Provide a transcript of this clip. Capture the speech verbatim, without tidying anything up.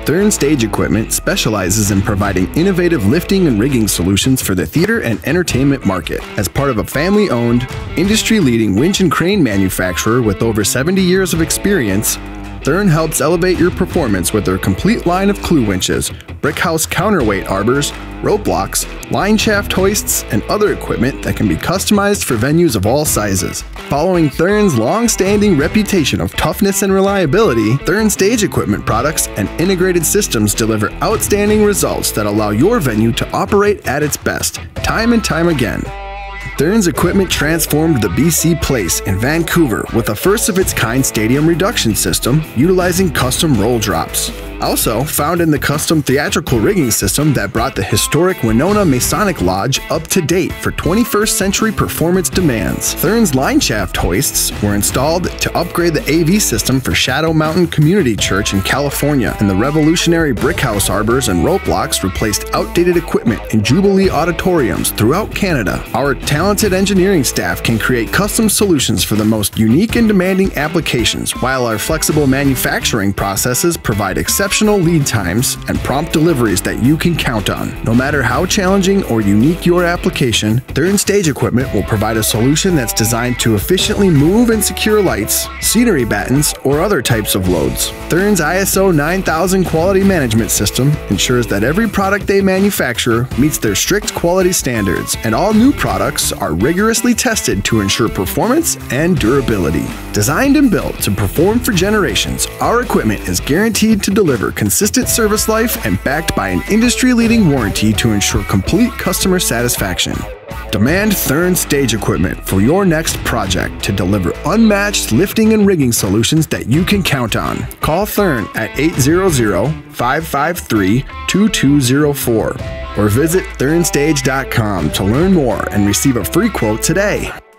Thern Stage Equipment specializes in providing innovative lifting and rigging solutions for the theater and entertainment market. As part of a family-owned, industry-leading winch and crane manufacturer with over seventy years of experience, Thern helps elevate your performance with their complete line of clue winches, brick house counterweight arbors, rope blocks, line shaft hoists, and other equipment that can be customized for venues of all sizes. Following Thern's long-standing reputation of toughness and reliability, Thern Stage Equipment products and integrated systems deliver outstanding results that allow your venue to operate at its best, time and time again. Thern's equipment transformed the B C Place in Vancouver with a first-of-its-kind stadium reduction system utilizing custom roll drops. Also found in the custom theatrical rigging system that brought the historic Winona Masonic Lodge up to date for twenty-first century performance demands. Thern's line shaft hoists were installed to upgrade the A V system for Shadow Mountain Community Church in California, and the revolutionary brick house arbors and rope blocks replaced outdated equipment in Jubilee auditoriums throughout Canada. Our talented engineering staff can create custom solutions for the most unique and demanding applications, while our flexible manufacturing processes provide exceptional lead times and prompt deliveries that you can count on. No matter how challenging or unique your application, Thern Stage Equipment will provide a solution that's designed to efficiently move and secure lights, scenery battens, or other types of loads. Thern's I S O nine thousand quality management system ensures that every product they manufacture meets their strict quality standards, and all new products are rigorously tested to ensure performance and durability. Designed and built to perform for generations, our equipment is guaranteed to deliver consistent service life and backed by an industry-leading warranty to ensure complete customer satisfaction. Demand Thern Stage Equipment for your next project to deliver unmatched lifting and rigging solutions that you can count on. Call Thern at eight hundred, five five three, two two zero four or visit thern stage dot com to learn more and receive a free quote today.